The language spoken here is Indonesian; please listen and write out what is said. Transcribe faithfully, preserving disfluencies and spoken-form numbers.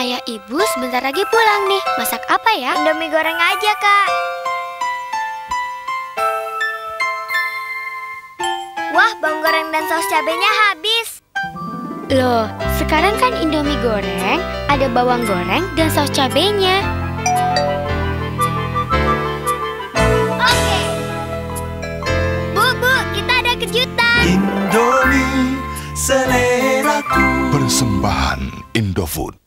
Ayah ibu sebentar lagi pulang nih. Masak apa ya? Indomie goreng aja, Kak. Wah, bawang goreng dan saus cabenya habis. Loh, sekarang kan Indomie goreng, ada bawang goreng dan saus cabenya. Oke. Bu, Bu, kita ada kejutan. Indomie seleraku. Persembahan Indofood.